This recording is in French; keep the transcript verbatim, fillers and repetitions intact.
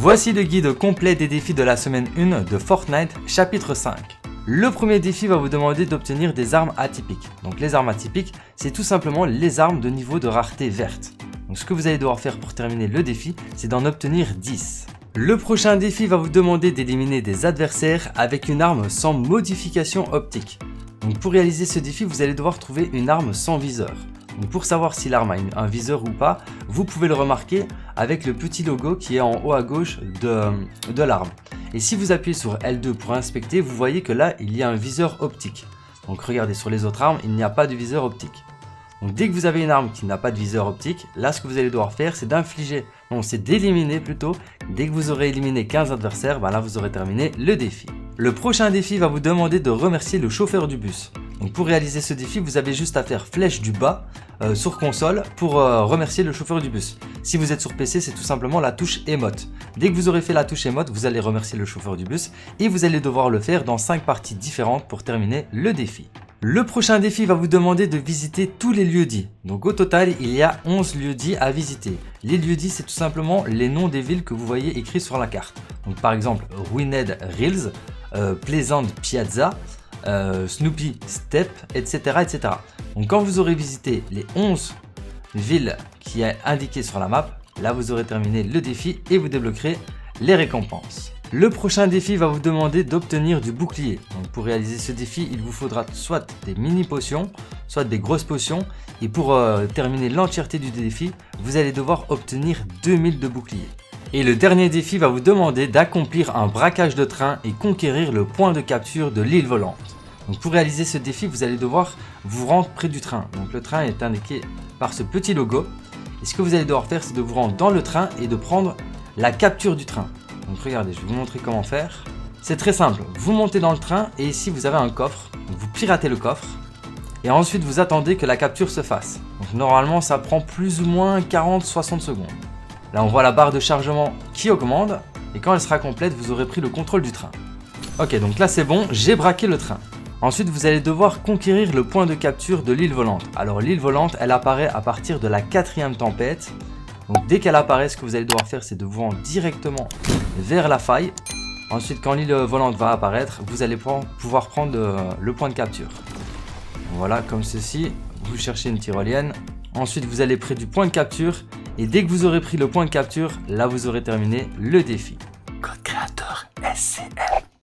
Voici le guide complet des défis de la semaine un de Fortnite, chapitre cinq. Le premier défi va vous demander d'obtenir des armes atypiques. Donc les armes atypiques, c'est tout simplement les armes de niveau de rareté verte. Donc ce que vous allez devoir faire pour terminer le défi, c'est d'en obtenir dix. Le prochain défi va vous demander d'éliminer des adversaires avec une arme sans modification optique. Donc pour réaliser ce défi, vous allez devoir trouver une arme sans viseur. Donc pour savoir si l'arme a une, un viseur ou pas, vous pouvez le remarquer avec le petit logo qui est en haut à gauche de, de l'arme. Et si vous appuyez sur L deux pour inspecter, vous voyez que là, il y a un viseur optique. Donc regardez, sur les autres armes, il n'y a pas de viseur optique. Donc dès que vous avez une arme qui n'a pas de viseur optique, là ce que vous allez devoir faire, c'est d'infliger, non c'est d'éliminer plutôt. Dès que vous aurez éliminé quinze adversaires, ben là vous aurez terminé le défi. Le prochain défi va vous demander de remercier le chauffeur du bus. Donc pour réaliser ce défi, vous avez juste à faire flèche du bas euh, sur console pour euh, remercier le chauffeur du bus. Si vous êtes sur P C, c'est tout simplement la touche émote. Dès que vous aurez fait la touche émote, vous allez remercier le chauffeur du bus et vous allez devoir le faire dans cinq parties différentes pour terminer le défi. Le prochain défi va vous demander de visiter tous les lieux-dits. Donc au total, il y a onze lieux-dits à visiter. Les lieux-dits, c'est tout simplement les noms des villes que vous voyez écrits sur la carte. Donc par exemple, Ruined Hills, euh, Pleasant Piazza, euh, Snoopy Step, et cetera, et cetera. Donc quand vous aurez visité les onze villes qui est indiquées sur la map, là vous aurez terminé le défi et vous débloquerez les récompenses. Le prochain défi va vous demander d'obtenir du bouclier. Donc pour réaliser ce défi, il vous faudra soit des mini potions, soit des grosses potions. Et pour euh, terminer l'entièreté du défi, vous allez devoir obtenir deux mille de bouclier. Et le dernier défi va vous demander d'accomplir un braquage de train et conquérir le point de capture de l'île volante. Donc pour réaliser ce défi, vous allez devoir vous rendre près du train. Donc le train est indiqué par ce petit logo. Et ce que vous allez devoir faire, c'est de vous rendre dans le train et de prendre la capture du train. Donc regardez, je vais vous montrer comment faire. C'est très simple, vous montez dans le train et ici vous avez un coffre. Donc vous piratez le coffre et ensuite vous attendez que la capture se fasse. Donc normalement ça prend plus ou moins quarante à soixante secondes. Là on voit la barre de chargement qui augmente et quand elle sera complète, vous aurez pris le contrôle du train. Ok, donc là c'est bon, j'ai braqué le train. Ensuite vous allez devoir conquérir le point de capture de l'île volante. Alors l'île volante, elle apparaît à partir de la quatrième tempête. Donc dès qu'elle apparaît, ce que vous allez devoir faire, c'est de vous rendre directement vers la faille. Ensuite, quand l'île volante va apparaître, vous allez pouvoir prendre le point de capture. Voilà, comme ceci. Vous cherchez une tyrolienne. Ensuite, vous allez près du point de capture. Et dès que vous aurez pris le point de capture, là, vous aurez terminé le défi. Code créateur S C F.